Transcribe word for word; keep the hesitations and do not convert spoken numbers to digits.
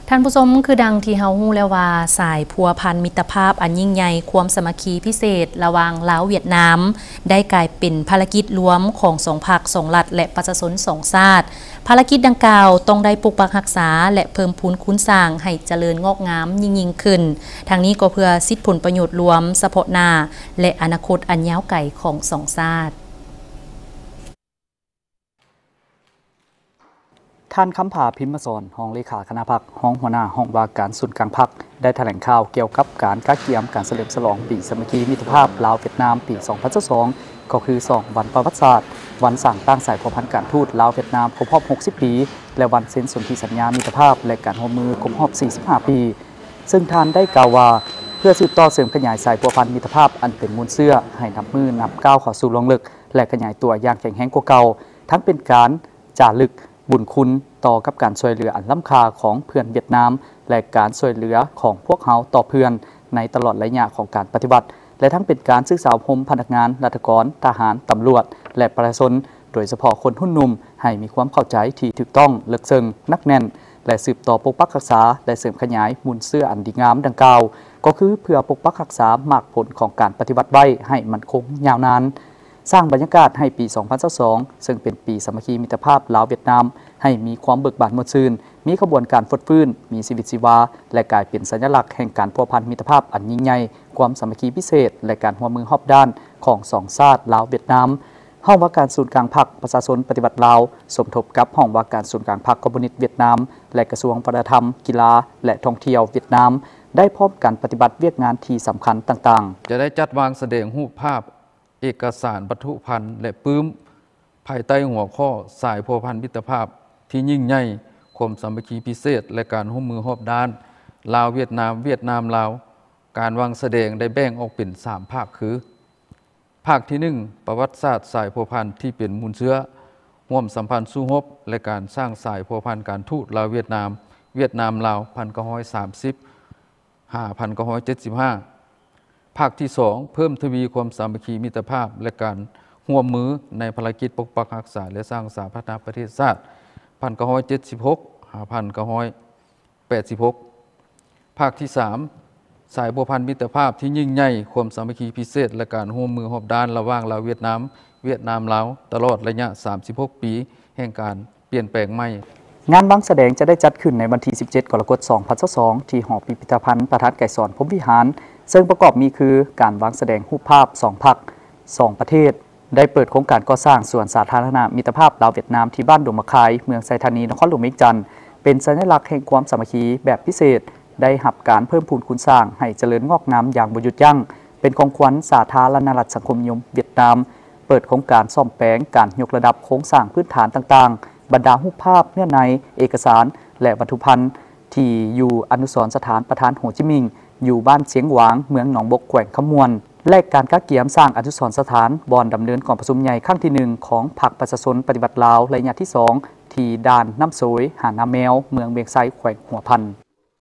ท่านผู้ชมคือดังที่เฮาฮู้แล้วว่าสายพัวพันมิตรภาพอันยิ่งใหญ่ความสามัคคีพิเศษระหว่างลาวเวียดนามได้กลายเป็นภารกิจรวมของสองภาคสองรัฐและประชาชนสองชาติภารกิจดังกล่าวต้องได้ปกปักรักษาและเพิ่มพูนคุ้นสร้างให้เจริญงอกงามยิ่งยิ่งขึ้นทางนี้ก็เพื่อสิทธิผลประโยชน์รวมเฉพาะหน้าและอนาคตอันยาวไกลของสองชาติท่านคำผาพิมพ์สอนห้องเลขาคณะพรรคห้องหัวหน้าห้องว่าการศูนย์กลางพรรคได้แถลงข่าวเกี่ยวกับการกักเกี่ยมการเฉลิมฉลองปีสามัคคีมิตรภาพลาวเวียดนามปี สองพันยี่สิบสอง ก็คือสองวันประวัติศาสตร์วันสร้างตั้งสายพัวพันการทูตลาวเวียดนามครบรอบ หกสิบ ปีและวันเซ็นสนธิสัญญามิตรภาพและการร่วมมือครบรอบ สี่สิบห้า ปีซึ่งท่านได้กล่าวว่าเพื่อสืบต่อเสริมขยายสายพัวพันมิตรภาพอันเป็นมูลเสื้อให้นับมือนับก้าวเข้าสู่ลงลึกและขยายตัวอย่างแข็งแรงกว่าเก่าทั้งเป็นการจารึกบุญคุณต่อกับการช่วยเหลืออันล้ำค่าของเพื่อนเวียดนามและการช่วยเหลือของพวกเขาต่อเพื่อนในตลอดระยะของการปฏิบัติและทั้งเป็นการศึกษาพมพนักงานราชการทหารตำรวจและประชาชนโดยเฉพาะคนหุ่นนุ่มให้มีความเข้าใจที่ถูกต้องลึกซึ้งนักแน่นและสืบต่อปกปักรักษาและเสริมขยายมูลเสื้ออันดีงามดังกล่าวก็คือเพื่อปกปักรักษามากผลของการปฏิบัติไว้ให้มันคงยาวนานสร้างบรรยากาศให้ปี สองพันยี่สิบสอง ซึ่งเป็นปีสามัคคีมิตรภาพลาวเวียดนามให้มีความเบิกบานมดชื่นมีขบวนการฟดฟื้นมีชีวิตชีวาและกลายเป็นสัญลักษณ์แห่งการพัวพันมิตรภาพอันยิ่งใหญ่ความสามัคคีพิเศษและการร่วมมือรอบด้านของสองชาติลาวเวียดนามห้องว่าการศูนย์กลางพรรคประชาชนปฏิบัติลาวสมทบกับห้องว่าการศูนย์กลางพรรคคอมมิวนิสต์เวียดนามและกระทรวงวัฒนธรรมกีฬาและท่องเที่ยวเวียดนามได้พบการปฏิบัติเวียกงานที่สำคัญต่างๆจะได้จัดวางแสดงรูปภาพเอกสารบรรทุพันธ์และปื้มภายใต้หัวข้อสายพัวพันมิตรภาพที่ยิ่งใหญ่ความสามัคคีพิเศษและการร่วมมือรอบด้านลาวเวียดนามเวียดนามลาวการวางแสดงได้แบ่งออกเป็นสามภาคคือภาคที่หนึ่งประวัติศาสตร์สายพัวพันที่เป็นมูลเชื้อร่วมสัมพันธ์สู้รบและการสร้างสายพัวพันการทูตลาวเวียดนามเวียดนามลาวพันเก้าร้อยสามสิบห้าพันเก้าร้อยเจ็ดสิบห้าภาคที่สองเพิ่มทวีความสามัคคีมิตรภาพและการร่วมมือในภารกิจปกปักรักษาและสร้างสาพัฒนาประเทศชาติพันเก้าร้อยเจ็ดสิบหกห้าพันเก้าร้อยแปดสิบหกภาคที่สามสายพัวพันมิตรภาพที่ยิ่งใหญ่ความสามัคคีพิเศษและการร่วมมือรอบด้านระหว่างลาวเวียดนามเวียดนามลาวตลอดระยะสามสิบหกปีแห่งการเปลี่ยนแปลงใหม่งานวางแสดงจะได้จัดขึ้นในวันที่สิบเจ็ดกรกฎาคมสองพันยี่สิบสองที่หอพิพิธภัณฑ์ประทัดไก่สอนพรหมวิหารซึ่งประกอบมีคือการวางแสดงรูปภาพสองพรรคสองประเทศได้เปิดโครงการก่อสร้างสวนสาธารณะมิตรภาพลาวเวียดนามที่บ้านดงมะคายเมืองไซธานีนครหลวงเวียงจันทร์เป็นสัญลักษณ์แห่งความสามัคคีแบบพิเศษได้หับการเพิ่มพูนคุณสร้างให้เจริญงอกงามอย่างบ่หยุดยั้งเป็นของขวัญสาธารณรัฐสังคมนิยมเวียดนามเปิดโครงการซ่อมแปลงการยกระดับโครงสร้างพื้นฐานต่างๆบรรดารูปภาพเนื้อในเอกสารและวัตถุพันธ์ที่อยู่อนุสรณ์สถานประธานโฮจิมินห์อยู่บ้านเสียงหวางเมืองหนองบกแขวงขมวนและการกักเกี่ยมสร้างอนุสรณ์สถานบอนดำเนินก่อนประชุมใหญ่ครั้งที่หนึ่งของพรรคประชาชนปฏิบัติลาวระยะที่สองที่ด่านน้ำโสยหาดน้ำแมวเมืองเวียงไซแขวงหัวพัน